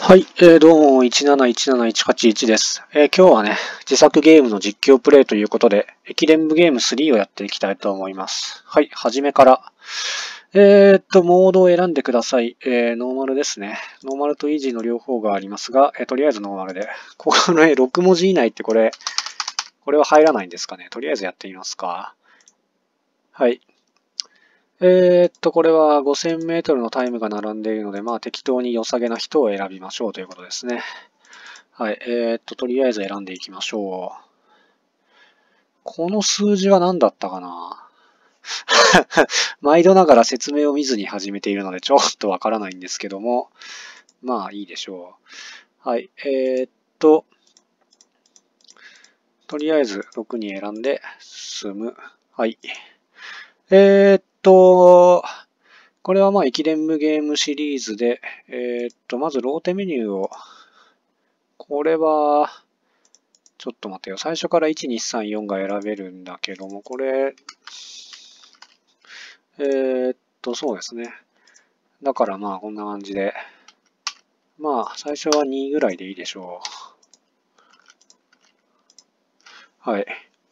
はい、どうも、1717181です。今日はね、自作ゲームの実況プレイということで、駅伝部ゲーム3をやっていきたいと思います。はい、初めから。モードを選んでください。ノーマルですね。ノーマルとイージーの両方がありますが、とりあえずノーマルで。これ、6文字以内ってこれは入らないんですかね。とりあえずやってみますか。はい。これは5000メートルのタイムが並んでいるので、まあ適当に良さげな人を選びましょうということですね。はい。とりあえず選んでいきましょう。この数字は何だったかな毎度ながら説明を見ずに始めているのでちょっとわからないんですけども、まあいいでしょう。はい。とりあえず6に選んで進む。はい。これはまあ駅伝部ゲームシリーズで、まずローテメニューを、これは、ちょっと待ってよ。最初から1、2、3、4が選べるんだけども、これ、そうですね。だからまあこんな感じで、まあ最初は2ぐらいでいいでしょう。はい。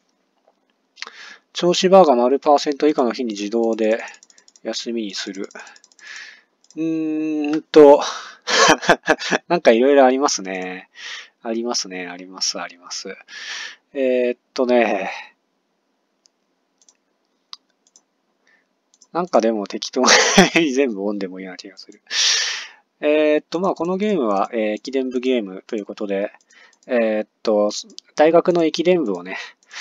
調子バーが丸%以下の日に自動で休みにする。なんかいろいろありますね。ありますね。あります、あります。なんかでも適当に全部オンでもいいような気がする。まあこのゲームは、駅伝部ゲームということで、大学の駅伝部をね、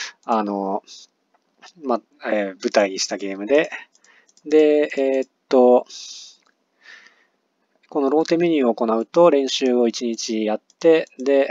舞台にしたゲームで、で、このローテメニューを行うと練習を1日やって、で、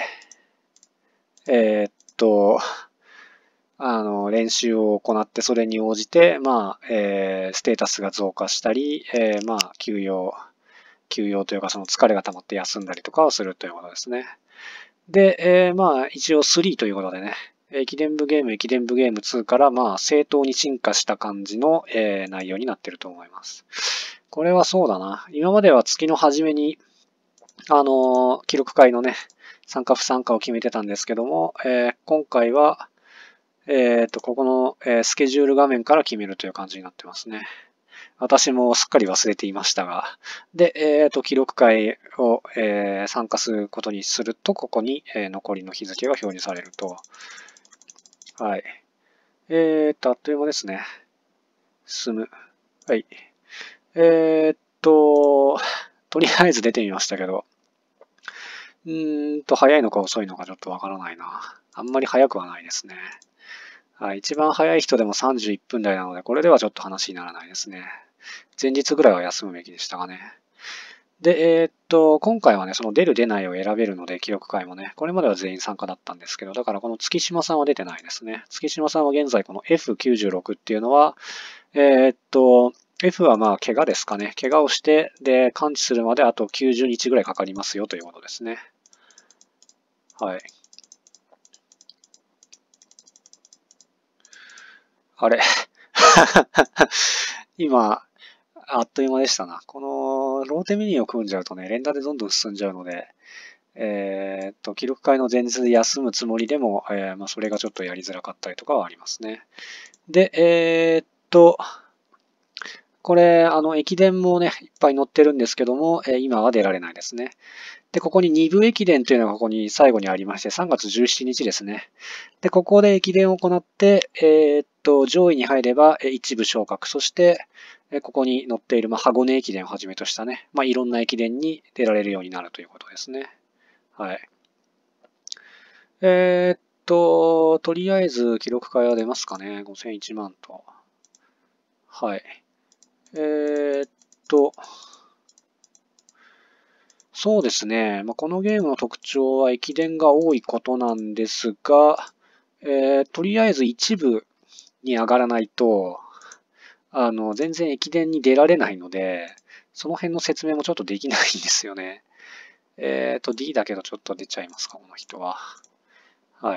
練習を行って、それに応じて、まあ、ステータスが増加したり、まあ、休養というか、その疲れが溜まって休んだりとかをするということですね。で、まあ、一応3ということでね、駅伝部ゲーム2から、まあ、正当に進化した感じの、内容になっていると思います。これはそうだな。今までは月の初めに、記録会のね、参加不参加を決めてたんですけども、今回は、ここの、スケジュール画面から決めるという感じになってますね。私もすっかり忘れていましたが。で、記録会を、参加することにすると、ここに、残りの日付が表示されると。はい。あっという間ですね。進む。はい。とりあえず出てみましたけど、早いのか遅いのかちょっとわからないな。あんまり早くはないですね。はい、一番早い人でも31分台なので、これではちょっと話にならないですね。前日ぐらいは休むべきでしたがね。で、今回はね、その出る出ないを選べるので、記録会もね、これまでは全員参加だったんですけど、だからこの月島さんは出てないですね。月島さんは現在この F96 っていうのは、F はまあ怪我ですかね。怪我をして、で、完治するまであと90日ぐらいかかりますよということですね。はい。あれ今、あっという間でしたな。このローテメニューを組んじゃうとね、連打でどんどん進んじゃうので、記録会の前日で休むつもりでも、まあ、それがちょっとやりづらかったりとかはありますね。で、これ、駅伝もね、いっぱい載ってるんですけども、今は出られないですね。で、ここに2部駅伝というのがここに最後にありまして、3月17日ですね。で、ここで駅伝を行って、上位に入れば1部昇格、そして、ここに載っている、まあ、箱根駅伝をはじめとしたね、まあ、いろんな駅伝に出られるようになるということですね。はい。とりあえず記録会は出ますかね。5001万と。はい。そうですね。まあ、このゲームの特徴は駅伝が多いことなんですが、とりあえず一部に上がらないと、全然駅伝に出られないので、その辺の説明もちょっとできないんですよね。D だけどちょっと出ちゃいますか、この人は。はい。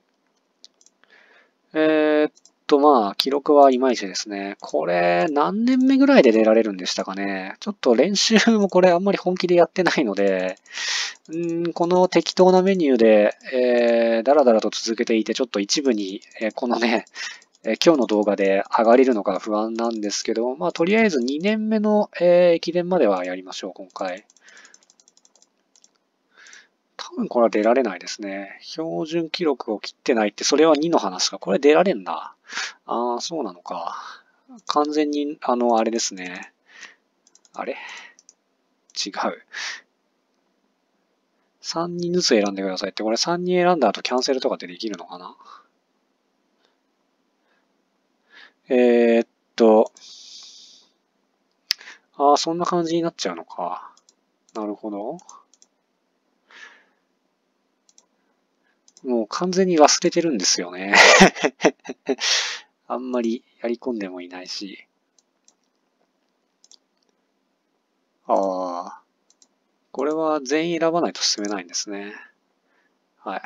まあ、記録はいまいちですね。これ、何年目ぐらいで出られるんでしたかね。ちょっと練習もこれあんまり本気でやってないので、 この適当なメニューで、だらだらと続けていて、ちょっと一部に、このね、今日の動画で上がれるのか不安なんですけど、まあ、とりあえず2年目の、駅伝まではやりましょう、今回。多分これは出られないですね。標準記録を切ってないって、それは2の話か。これ出られんだ。ああ、そうなのか。完全に、あれですね。あれ違う。3人ずつ選んでくださいって、これ3人選んだ後キャンセルとかってできるのかな。えーっと、そんな感じになっちゃうのか。なるほど。もう完全に忘れてるんですよね。あんまりやり込んでもいないし。ああ、これは全員選ばないと進めないんですね。はい。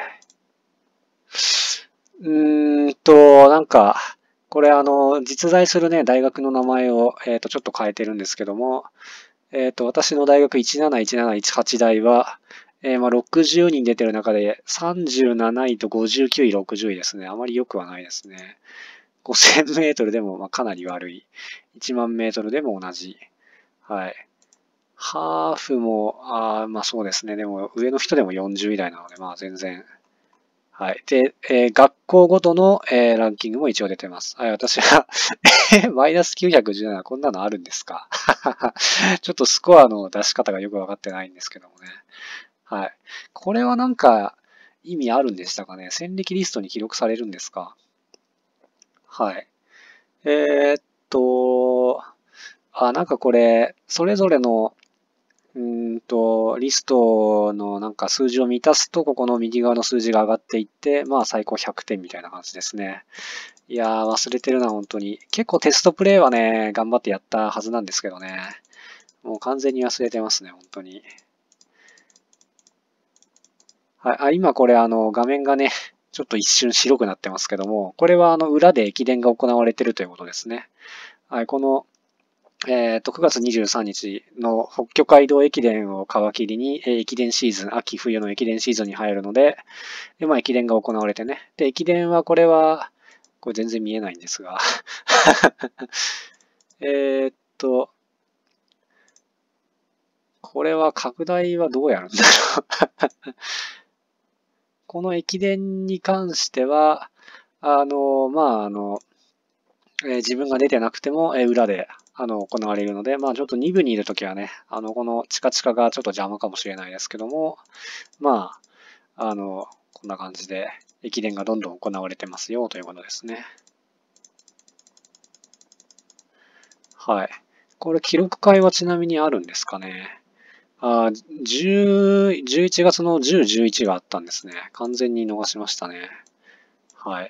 なんか、これ実在するね、大学の名前を、ちょっと変えてるんですけども、私の大学171718大は、まあ、60人出てる中で37位と59位、60位ですね。あまり良くはないですね。5000メートルでもまあかなり悪い。1万メートルでも同じ。はい。ハーフも、まあそうですね。でも上の人でも40位台なので、まあ全然。はい。で、学校ごとの、ランキングも一応出てます。はい、私はマイナス917、こんなのあるんですかちょっとスコアの出し方がよくわかってないんですけどもね。はい。これはなんか意味あるんでしたかね。戦歴リストに記録されるんですか。はい。えーっと、なんかこれ、それぞれの、リストのなんか数字を満たすと、ここの右側の数字が上がっていって、まあ最高100点みたいな感じですね。いやー、忘れてるな、本当に。結構テストプレイはね、頑張ってやったはずなんですけどね。もう完全に忘れてますね、本当に。はい、今これ画面がね、ちょっと一瞬白くなってますけども、これは裏で駅伝が行われているということですね。はい、この、9月23日の北極街道駅伝を皮切りに、駅伝シーズン、秋冬の駅伝シーズンに入るので、まあ駅伝が行われてね。で、駅伝はこれ全然見えないんですがえーっと、これは拡大はどうやるんだろうこの駅伝に関しては、まあ、自分が出てなくても、裏で、行われるので、まあ、ちょっと2部にいるときはね、このチカチカがちょっと邪魔かもしれないですけども、まあ、こんな感じで、駅伝がどんどん行われてますよ、ということですね。はい。これ、記録会はちなみにあるんですかね。11月の10、11があったんですね。完全に逃しましたね。はい。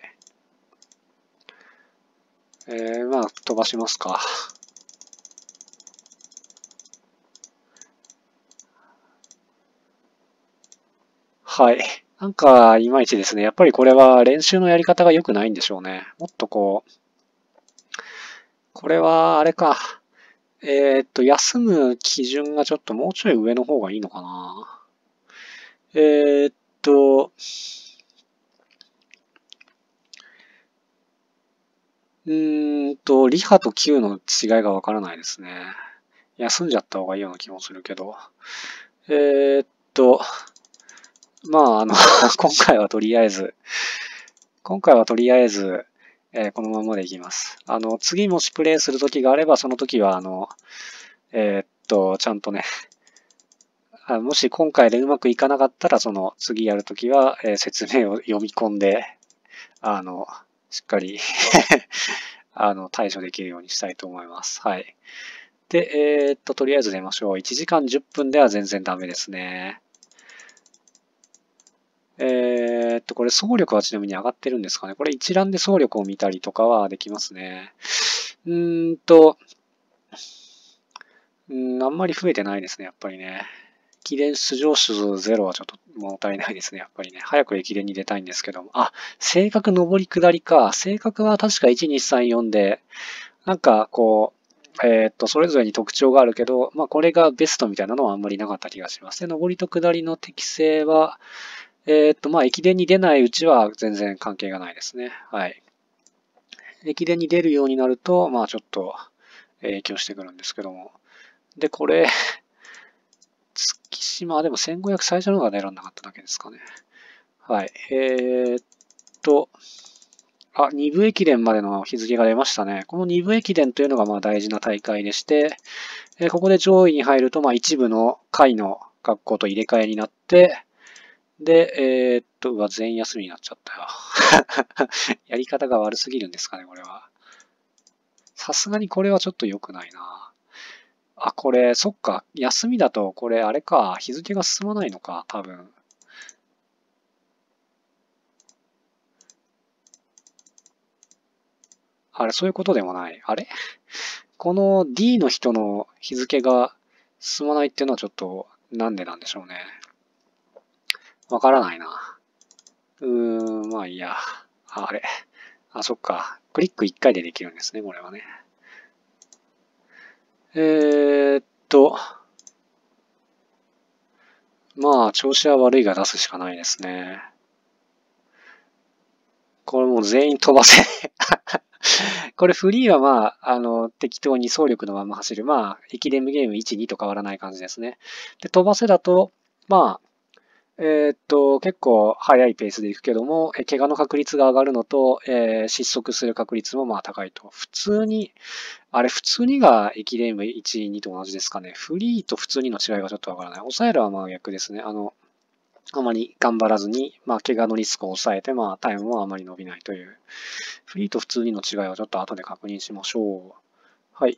まあ、飛ばしますか。はい。なんか、いまいちですね。やっぱりこれは練習のやり方が良くないんでしょうね。もっとこう、これは、あれか。休む基準がちょっともうちょい上の方がいいのかな。えーっと、リハと Q の違いがわからないですね。休んじゃった方がいいような気もするけど。えーっと、まあ、今回はとりあえず、このままでいきます。次もしプレイするときがあれば、その時は、ちゃんとね、もし今回でうまくいかなかったら、その次やるときは、説明を読み込んで、あの、しっかり対処できるようにしたいと思います。はい。で、とりあえず出ましょう。1時間10分では全然ダメですね。これ走力はちなみに上がってるんですかね。これ一覧で走力を見たりとかはできますね。うーんと、あんまり増えてないですね、やっぱりね。駅伝出場数ゼロはちょっと物足りないですね、やっぱりね。早く駅伝に出たいんですけども。性格上り下りか。性格は確か1、2、3、4で、なんかこそれぞれに特徴があるけど、まあ、これがベストみたいなのはあんまりなかった気がします。で、上りと下りの適性は、まあ、駅伝に出ないうちは全然関係がないですね。はい。駅伝に出るようになると、まあ、ちょっと影響してくるんですけども。で、これ、月島、でも1500最初のが出らんなかっただけですかね。はい。2部駅伝までの日付が出ましたね。この2部駅伝というのがまあ大事な大会でして、ここで上位に入ると、まあ一部の下位の学校と入れ替えになって、で、全員休みになっちゃったよ。やり方が悪すぎるんですかね、これは。さすがにこれはちょっと良くないな。あ、これ、そっか。休みだと、これ、あれか。日付が進まないのか、多分。あれ、そういうことでもない。あれこの D の人の日付が進まないっていうのはちょっと、なんでなんでしょうね。わからないな。まあいいや。あれ。あ、そっか。クリック1回でできるんですね、これはね。えーっと、まあ、調子は悪いが出すしかないですね。これもう全員飛ばせ。これフリーはまあ、適当に走力のまま走る。まあ、駅伝ゲーム1、2と変わらない感じですね。で、飛ばせだと、まあ、結構速いペースでいくけども、怪我の確率が上がるのと、失速する確率もまあ高いと。普通に、あれ普通にが駅伝部1、2と同じですかね。フリーと普通にの違いがちょっとわからない。抑えるはまあ逆ですね。あまり頑張らずに、まあ怪我のリスクを抑えて、まあタイムもあまり伸びないという。フリーと普通にの違いはちょっと後で確認しましょう。はい。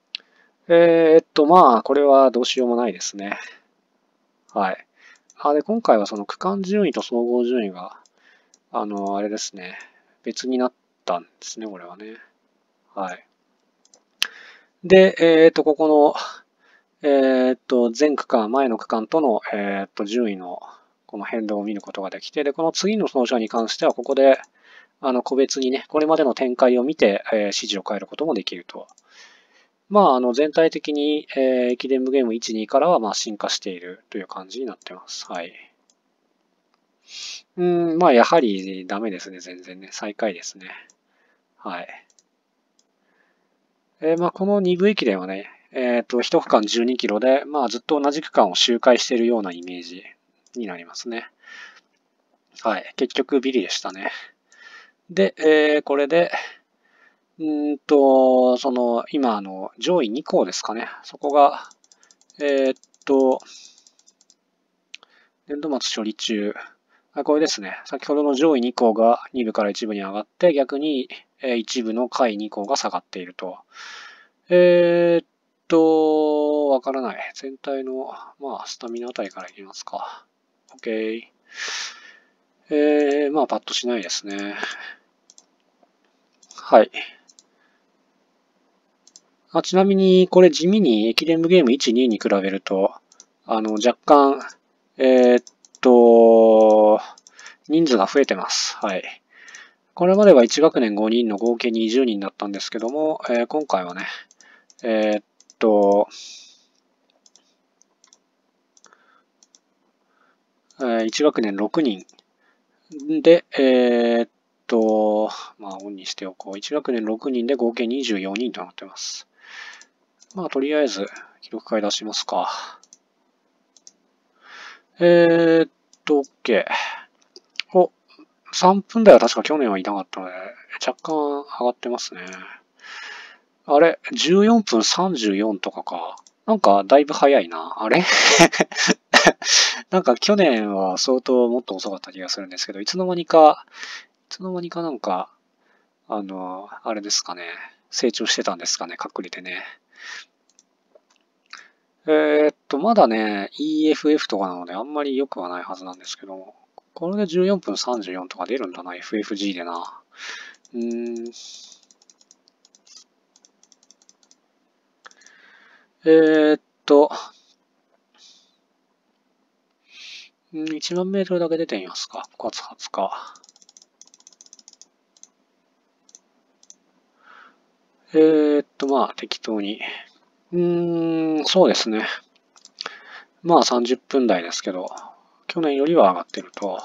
まあこれはどうしようもないですね。はい。で、今回はその区間順位と総合順位が、あれですね。別になったんですね、これはね。はい。で、ここの、全区間、前の区間との、順位のこの変動を見ることができて、で、この次の走者に関しては、ここで、個別にね、これまでの展開を見て、指示を変えることもできると。まあ、全体的に、駅伝部ゲーム1、2からは、まあ、進化しているという感じになってます。はい。まあ、やはりダメですね、全然ね。最下位ですね。はい。まあ、この2部駅伝はね、1区間12キロで、まあ、ずっと同じ区間を周回しているようなイメージになりますね。はい。結局ビリでしたね。で、これで、今、上位2校ですかね。そこが、えーっと、年度末処理中。これですね。先ほどの上位2校が2部から1部に上がって、逆に1部の下位2校が下がっていると。わからない。全体の、まあ、スタミナあたりからいきますか。OK。まあ、パッとしないですね。はい。ちなみに、これ地味に駅伝部ゲーム1、2に比べると、若干、えーっと、人数が増えてます。はい。これまでは1学年5人の合計20人だったんですけども、今回はね、えーっと、1学年6人で、まあ、オンにしておこう。1学年6人で合計24人となってます。まあ、とりあえず、記録会出しますか。OK。3分台は確か去年はいなかったので、若干上がってますね。あれ ?14 分34とかか。なんか、だいぶ早いな。あれなんか去年は相当もっと遅かった気がするんですけど、いつの間にかなんか、あれですかね。成長してたんですかね、隠れてね。まだね、EFF とかなのであんまり良くはないはずなんですけど、これで14分34とか出るんだな、FFG でな。えーっと、1万メートルだけ出てみますか。5月20日。 まあ、適当に。そうですね。まあ、30分台ですけど、去年よりは上がってると。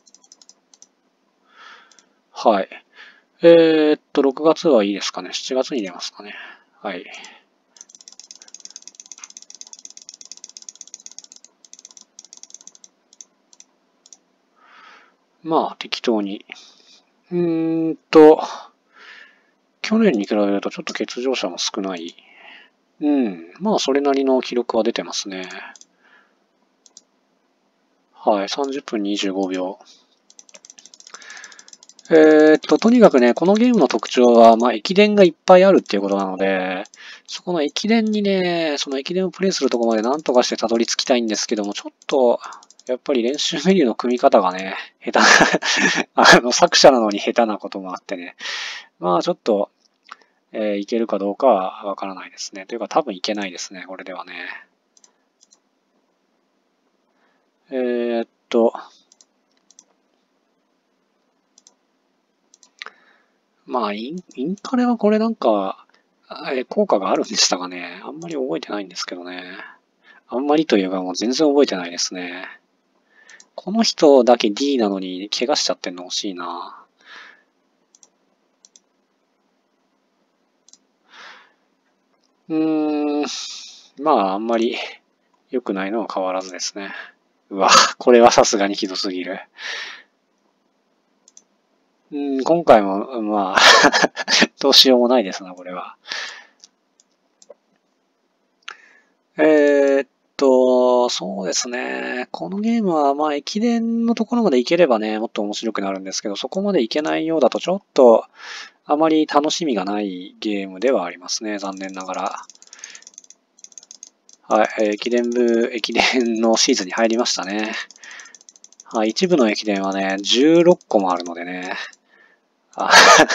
はい。6月はいいですかね。7月に出ますかね。はい。まあ、適当に。去年に比べるとちょっと欠場者も少ない。まあ、それなりの記録は出てますね。はい、30分25秒。とにかくね、このゲームの特徴は、まあ、駅伝がいっぱいあるっていうことなので、そこの駅伝にね、その駅伝をプレイするところまで何とかしてたどり着きたいんですけども、ちょっと、やっぱり練習メニューの組み方がね、下手な作者なのに下手なこともあってね。まあ、ちょっと、いけるかどうかはわからないですね。というか、多分いけないですね、これではね。えーっと、まあ、インカレはこれなんか、効果があるんでしたかね。あんまり覚えてないんですけどね。あんまりというかもう全然覚えてないですね。この人だけ D なのに怪我しちゃってんの惜しいな。まああんまり良くないのは変わらずですね。うわ、これはさすがにひどすぎる。今回も、まあどうしようもないですな、これは。そうですね。このゲームは、まあ、駅伝のところまで行ければね、もっと面白くなるんですけど、そこまで行けないようだと、ちょっと、あまり楽しみがないゲームではありますね。残念ながら。はい、駅伝のシーズンに入りましたね。はい、一部の駅伝はね、16個もあるのでね。あ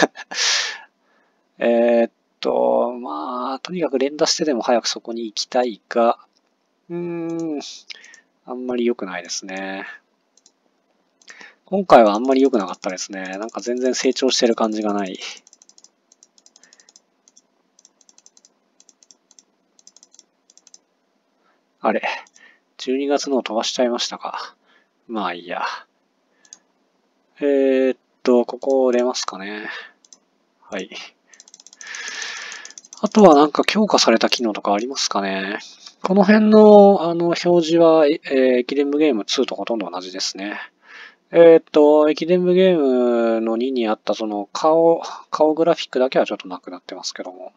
まあ、とにかく連打してでも早くそこに行きたいが、あんまり良くないですね。今回はあんまり良くなかったですね。なんか全然成長してる感じがない。あれ、12月の飛ばしちゃいましたか。まあいいや。ここ出ますかね。はい。あとはなんか強化された機能とかありますかね。この辺の表示は、駅伝部ゲーム2とほとんど同じですね。駅伝部ゲームの2にあったその顔グラフィックだけはちょっとなくなってますけども。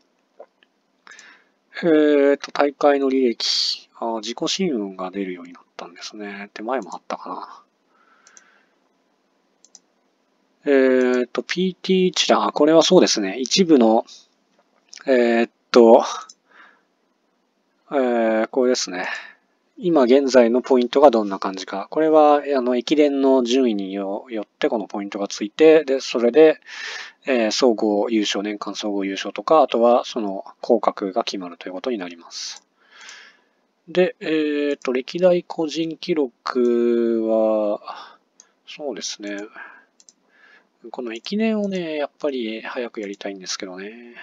大会の履歴。自己新聞が出るようになったんですね。で、前もあったかな。PT 一覧。これはそうですね。一部の、えーっと、これですね。今現在のポイントがどんな感じか。これは、駅伝の順位によってこのポイントがついて、で、それで、総合優勝、年間総合優勝とか、あとはその降格が決まるということになります。で、歴代個人記録は、そうですね。この駅伝をね、やっぱり早くやりたいんですけどね。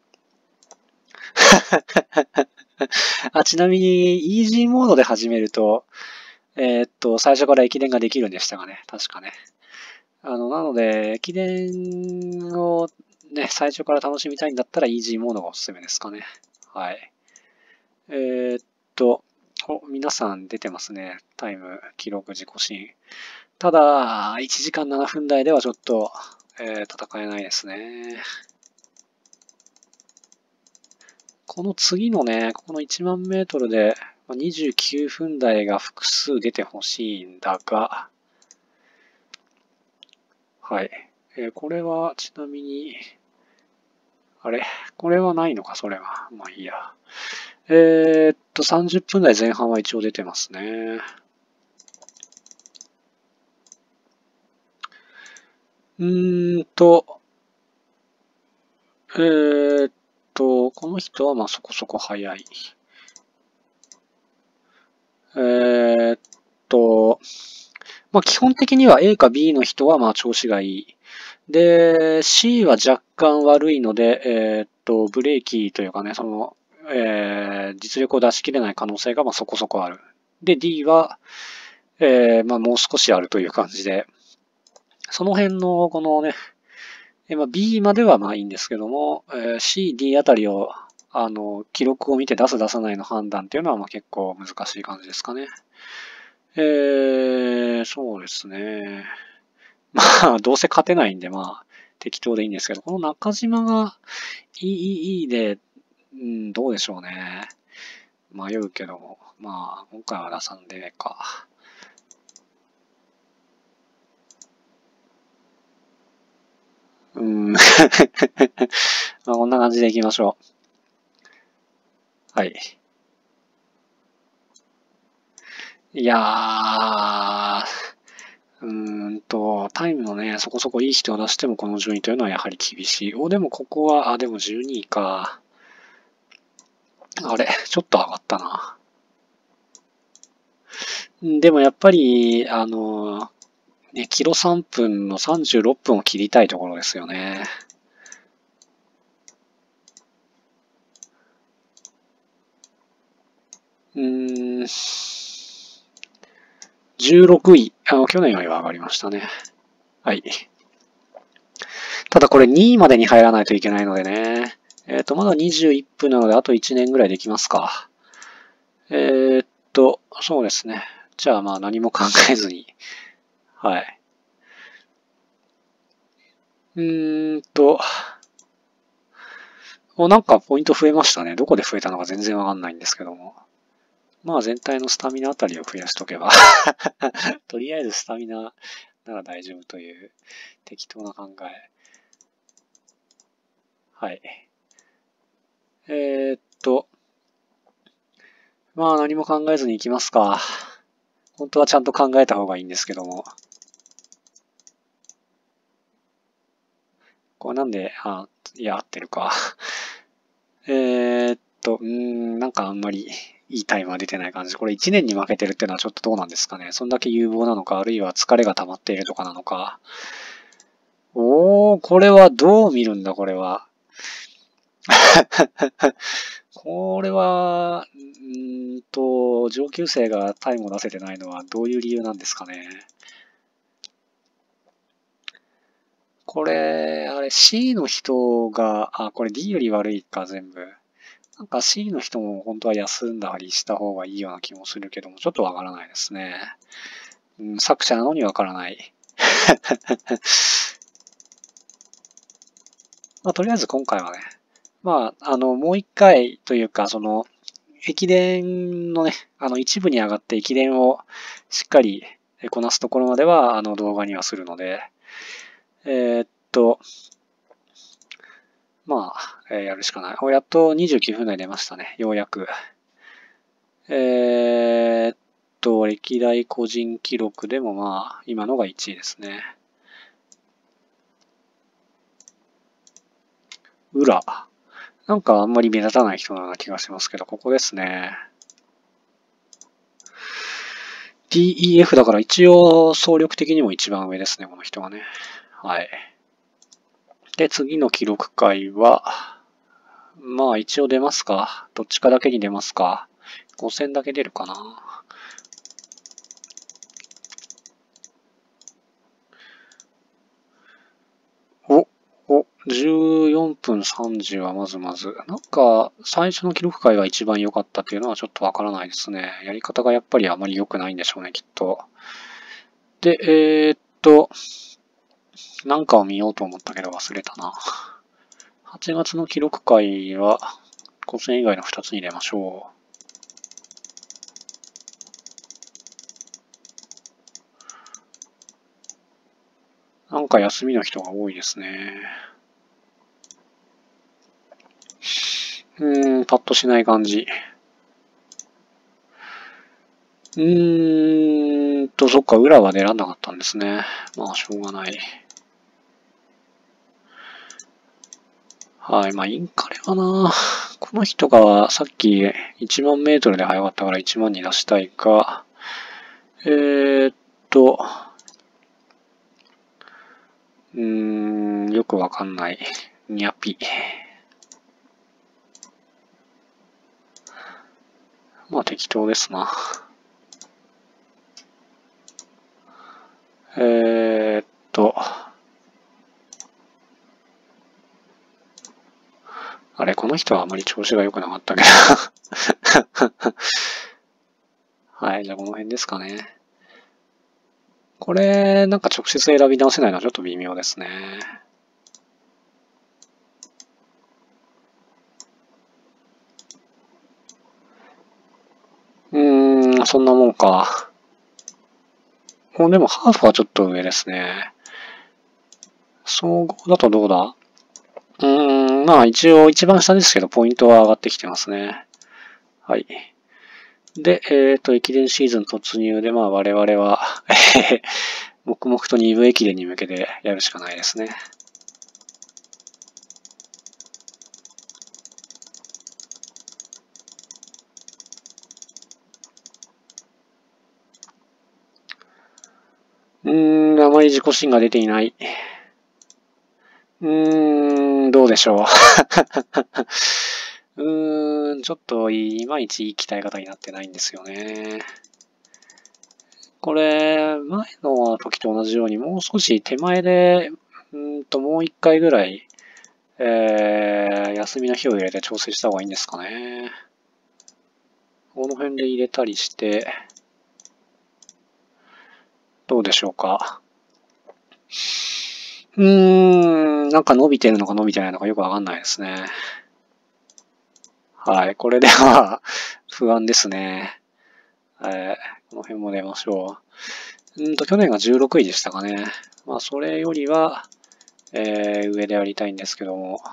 ちなみに、イージーモードで始めると、最初から駅伝ができるんでしたがね。確かね。なので、駅伝をね、最初から楽しみたいんだったら、イージーモードがおすすめですかね。はい。えーっと、皆さん出てますね。タイム、記録、自己新。ただ、1時間7分台ではちょっと、戦えないですね。この次のね、ここの1万メートルで29分台が複数出てほしいんだが、はい。これはちなみに、あれこれはないのか、それは。まあいいや。30分台前半は一応出てますね。えーっこの人はまあそこそこ早い。えーっまあ基本的には A か B の人はまあ調子がいい。で、C は若干悪いので、 ブレーキというかね、その、実力を出し切れない可能性がまあそこそこある。で、D は、まあもう少しあるという感じで、その辺のこのね、まあ、B まではまあいいんですけども、C、D あたりを、記録を見て出す出さないの判断っていうのはまあ結構難しい感じですかね。そうですね。まあ、どうせ勝てないんで、まあ、適当でいいんですけど、この中島がいいで、うん、どうでしょうね。迷うけども、まあ、今回は出さんでか。まあ、こんな感じでいきましょう。はい。いやタイムのね、そこそこいい人を出してもこの順位というのはやはり厳しい。でもここは、でも12位か。あれ、ちょっと上がったな。でもやっぱり、ね、キロ3分の36分を切りたいところですよね。16位。去年よりは上がりましたね。はい。ただこれ2位までに入らないといけないのでね。まだ21分なのであと1年ぐらいできますか。そうですね。じゃあまあ何も考えずに。はい。なんかポイント増えましたね。どこで増えたのか全然わかんないんですけども。まあ全体のスタミナあたりを増やしとけばとりあえずスタミナなら大丈夫という適当な考え。はい。まあ何も考えずに行きますか。本当はちゃんと考えた方がいいんですけども。これなんで、いや、合ってるか。なんかあんまりいいタイムは出てない感じ。これ1年に負けてるっていうのはちょっとどうなんですかね。そんだけ有望なのか、あるいは疲れが溜まっているとかなのか。これはどう見るんだ、これは。これは、上級生がタイムを出せてないのはどういう理由なんですかね。これ、あれ C の人が、これ D より悪いか、全部。なんか C の人も本当は休んだりした方がいいような気もするけども、ちょっとわからないですね。作者なのにわからない。まあ、とりあえず今回はね、まあ、もう一回というか、その、駅伝のね、一部に上がって駅伝をしっかりこなすところまでは、動画にはするので、えーっと、まあ、やるしかない。やっと29分台出ましたね。ようやく。歴代個人記録でもまあ、今のが1位ですね。裏。なんかあんまり目立たない人のような気がしますけど、ここですね。DEF だから一応総力的にも一番上ですね、この人はね。はい。で、次の記録回は、まあ一応出ますか。どっちかだけに出ますか。5000だけ出るかな。14分30はまずまず。なんか、最初の記録回が一番良かったっていうのはちょっとわからないですね。やり方がやっぱりあまり良くないんでしょうね、きっと。で、なんかを見ようと思ったけど忘れたな。8月の記録回は、5000以外の2つに入れましょう。なんか休みの人が多いですね。パッとしない感じ。そっか、裏は選んなかったんですね。まあ、しょうがない。はい、まあ、インカレはな、この人がさっき1万メートルで速かったから1万に出したいか、ーっと、よくわかんない。ニャピ。 適当ですな。あれ、この人はあまり調子が良くなかったけど。はい、じゃあこの辺ですかね。これ、なんか直接選び直せないのはちょっと微妙ですね。そんなもんか。もうでもハーフはちょっと上ですね。総合だとどうだ？まあ一応一番下ですけど、ポイントは上がってきてますね。はい。で、駅伝シーズン突入で、まあ我々は黙々と2部駅伝に向けてやるしかないですね。あまり自己芯が出ていない。どうでしょう。ちょっといまいちいい鍛え方になってないんですよね。これ、前の時と同じように、もう少し手前で、もう一回ぐらい、休みの日を入れて調整した方がいいんですかね。この辺で入れたりして、どうでしょうか。なんか伸びてるのか伸びてないのかよくわかんないですね。はい、これでは不安ですね。この辺も出ましょう。去年が16位でしたかね。まあ、それよりは、上でやりたいんですけども。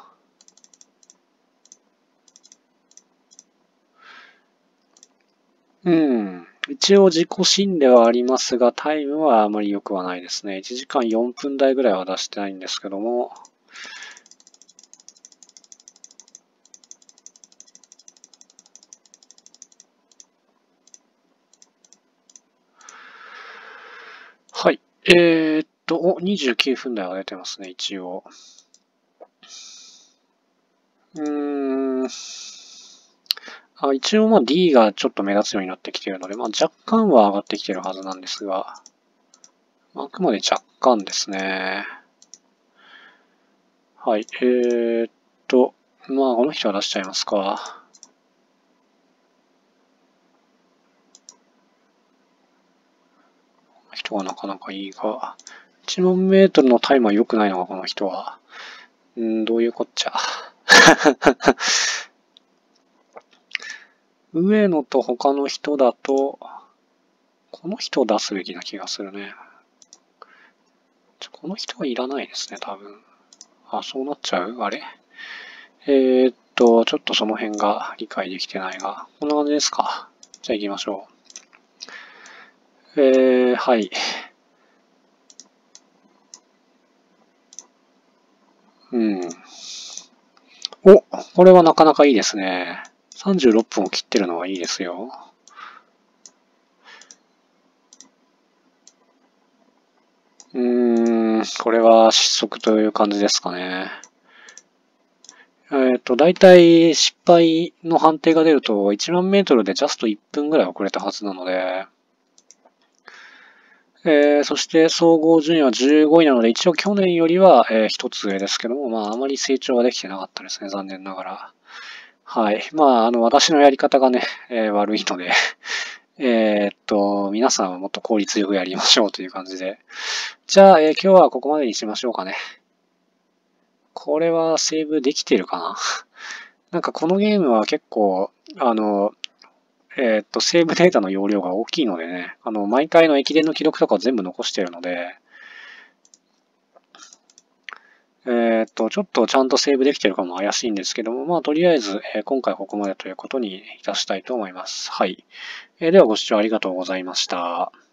一応自己新ではありますが、タイムはあまり良くはないですね。1時間4分台ぐらいは出してないんですけども。はい。29分台は出てますね、一応。一応D がちょっと目立つようになってきているので、若干は上がってきているはずなんですが、あくまで若干ですね。はい。この人は出しちゃいますか。この人はなかなかいいが、1万メートルのタイムは良くないのがこの人は。どういうこっちゃ。上野と他の人だと、この人を出すべきな気がするね。この人はいらないですね、多分。そうなっちゃう？あれ？ちょっとその辺が理解できてないが、こんな感じですか。じゃあ行きましょう。はい。これはなかなかいいですね。36分を切ってるのはいいですよ。これは失速という感じですかね。だいたい失敗の判定が出ると1万メートルでジャスト1分ぐらい遅れたはずなので、そして総合順位は15位なので、一応去年よりは、一つ上ですけども、あまり成長はできてなかったですね、残念ながら。はい。私のやり方がね、悪いので皆さんはもっと効率よくやりましょうという感じで。じゃあ、今日はここまでにしましょうかね。これはセーブできてるかななんかこのゲームは結構、セーブデータの容量が大きいのでね、毎回の駅伝の記録とかを全部残しているので、ちょっとちゃんとセーブできてるかも怪しいんですけども、とりあえず、今回ここまでということにいたしたいと思います。はい。ではご視聴ありがとうございました。